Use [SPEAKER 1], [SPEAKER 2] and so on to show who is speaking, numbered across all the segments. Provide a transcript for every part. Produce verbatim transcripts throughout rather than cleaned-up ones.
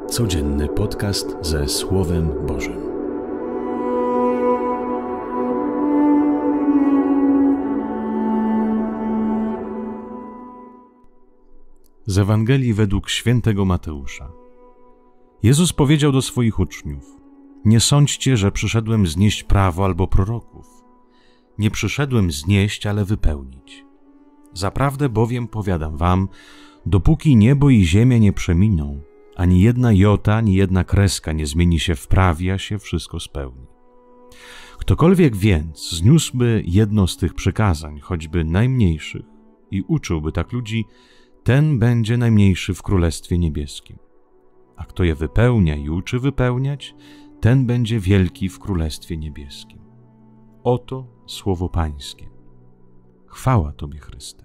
[SPEAKER 1] Codzienny podcast ze Słowem Bożym. Z Ewangelii według świętego Mateusza. Jezus powiedział do swoich uczniów: nie sądźcie, że przyszedłem znieść prawo albo proroków. Nie przyszedłem znieść, ale wypełnić. Zaprawdę bowiem powiadam wam, dopóki niebo i ziemia nie przeminą, ani jedna jota, ani jedna kreska nie zmieni się w prawie, a się wszystko spełni. Ktokolwiek więc zniósłby jedno z tych przykazań, choćby najmniejszych, i uczyłby tak ludzi, ten będzie najmniejszy w Królestwie Niebieskim. A kto je wypełnia i uczy wypełniać, ten będzie wielki w Królestwie Niebieskim. Oto słowo Pańskie. Chwała Tobie, Chryste.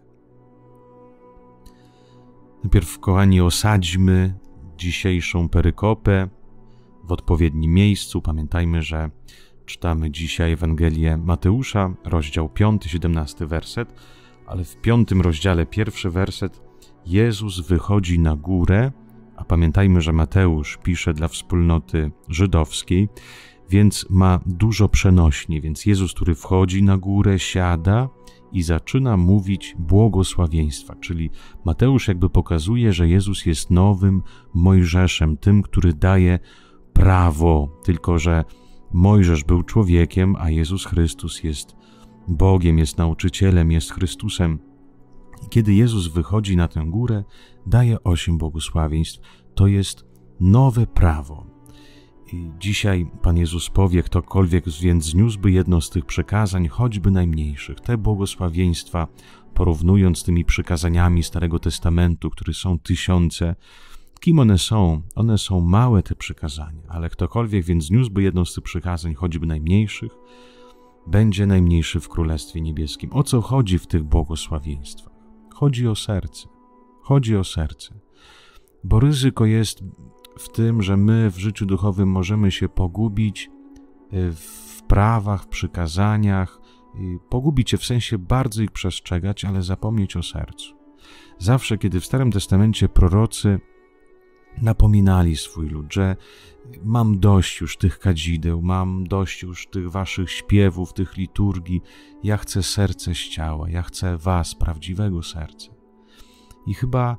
[SPEAKER 1] Najpierw, kochani, osadźmy dzisiejszą perykopę w odpowiednim miejscu. Pamiętajmy, że czytamy dzisiaj Ewangelię Mateusza, rozdział piąty, siedemnasty werset, ale w piątym rozdziale, pierwszy werset, Jezus wychodzi na górę, a pamiętajmy, że Mateusz pisze dla wspólnoty żydowskiej, więc ma dużo przenośni, więc Jezus, który wchodzi na górę, siada i zaczyna mówić błogosławieństwa, czyli Mateusz jakby pokazuje, że Jezus jest nowym Mojżeszem, tym, który daje prawo, tylko że Mojżesz był człowiekiem, a Jezus Chrystus jest Bogiem, jest nauczycielem, jest Chrystusem. I kiedy Jezus wychodzi na tę górę, daje osiem błogosławieństw. To jest nowe prawo. I dzisiaj Pan Jezus powie, ktokolwiek więc zniósłby jedno z tych przykazań, choćby najmniejszych, te błogosławieństwa, porównując z tymi przykazaniami Starego Testamentu, które są tysiące, kim one są? One są małe, te przykazania, ale ktokolwiek więc zniósłby jedno z tych przykazań, choćby najmniejszych, będzie najmniejszy w Królestwie Niebieskim. O co chodzi w tych błogosławieństwach? Chodzi o serce. Chodzi o serce. Bo ryzyko jest w tym, że my w życiu duchowym możemy się pogubić w prawach, w przykazaniach, pogubić się w sensie bardzo ich przestrzegać, ale zapomnieć o sercu. Zawsze, kiedy w Starym Testamencie prorocy napominali swój lud, że mam dość już tych kadzideł, mam dość już tych waszych śpiewów, tych liturgii, ja chcę serce z ciała, ja chcę was, prawdziwego serca. I chyba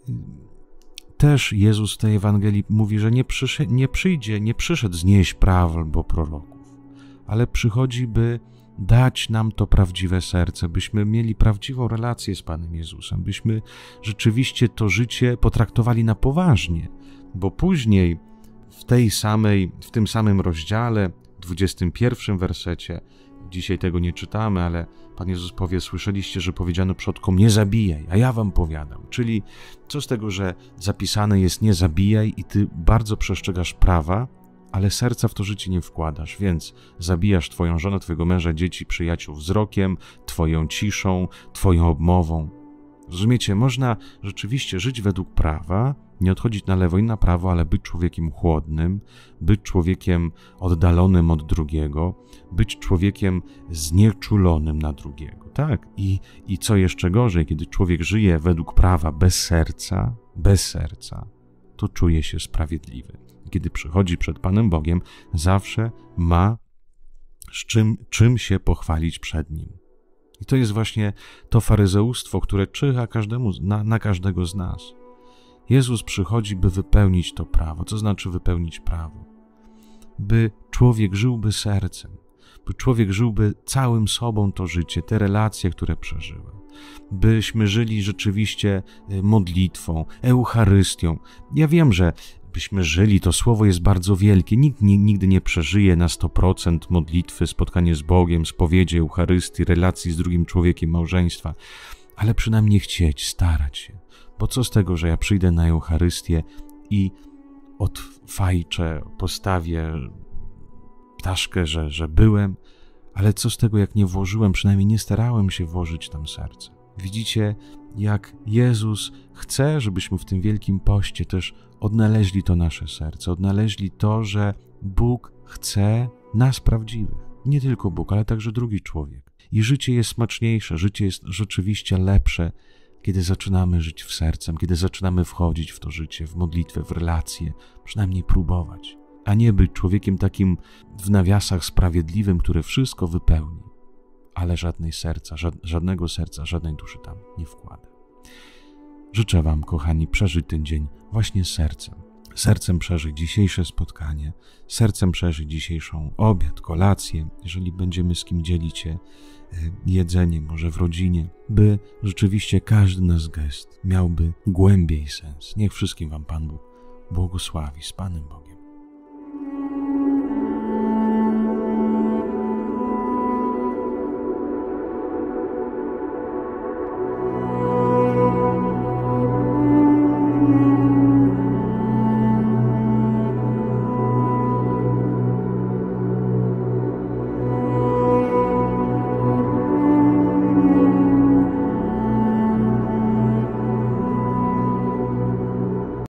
[SPEAKER 1] też Jezus w tej Ewangelii mówi, że nie, przyszedł, nie przyjdzie, nie przyszedł znieść praw albo proroków, ale przychodzi, by dać nam to prawdziwe serce, byśmy mieli prawdziwą relację z Panem Jezusem, byśmy rzeczywiście to życie potraktowali na poważnie, bo później w tej samej, w tym samym rozdziale, dwudziestym pierwszym wersecie, dzisiaj tego nie czytamy, ale Pan Jezus powie, słyszeliście, że powiedziano przodkom, nie zabijaj, a ja wam powiadam. Czyli co z tego, że zapisane jest nie zabijaj i ty bardzo przestrzegasz prawa, ale serca w to życie nie wkładasz, więc zabijasz twoją żonę, twojego męża, dzieci, przyjaciół wzrokiem, twoją ciszą, twoją obmową. Rozumiecie, można rzeczywiście żyć według prawa, nie odchodzić na lewo i na prawo, ale być człowiekiem chłodnym, być człowiekiem oddalonym od drugiego, być człowiekiem znieczulonym na drugiego. Tak, i, i co jeszcze gorzej, kiedy człowiek żyje według prawa bez serca, bez serca, to czuje się sprawiedliwy. Kiedy przychodzi przed Panem Bogiem, zawsze ma z czym, czym się pochwalić przed Nim. I to jest właśnie to faryzeustwo, które czyha każdemu, na, na każdego z nas. Jezus przychodzi, by wypełnić to prawo. Co znaczy wypełnić prawo? By człowiek żyłby sercem, by człowiek żyłby całym sobą to życie, te relacje, które przeżywa. Byśmy żyli rzeczywiście modlitwą, Eucharystią. Ja wiem, że byśmy żyli, to słowo jest bardzo wielkie. Nikt nigdy nie przeżyje na sto procent modlitwy, spotkanie z Bogiem, spowiedzi, Eucharystii, relacji z drugim człowiekiem, małżeństwa, ale przynajmniej chcieć, starać się. Bo co z tego, że ja przyjdę na Eucharystię i odfajczę, postawię ptaszkę, że, że byłem, ale co z tego, jak nie włożyłem, przynajmniej nie starałem się włożyć tam serce. Widzicie, jak Jezus chce, żebyśmy w tym Wielkim Poście też odnaleźli to nasze serce, odnaleźli to, że Bóg chce nas prawdziwych. Nie tylko Bóg, ale także drugi człowiek. I życie jest smaczniejsze, życie jest rzeczywiście lepsze, kiedy zaczynamy żyć w sercem, kiedy zaczynamy wchodzić w to życie, w modlitwę, w relacje, przynajmniej próbować, a nie być człowiekiem takim w nawiasach sprawiedliwym, który wszystko wypełni, ale żadnej serca, żadnego serca, żadnej duszy tam nie wkłada. Życzę wam, kochani, przeżyć ten dzień właśnie sercem. Sercem przeżyć dzisiejsze spotkanie, sercem przeżyć dzisiejszą obiad, kolację, jeżeli będziemy z kim dzielić się jedzenie, może w rodzinie, by rzeczywiście każdy nasz gest miałby głębiej sens. Niech wszystkim wam Pan Bóg błogosławi. Z Panem Bogiem.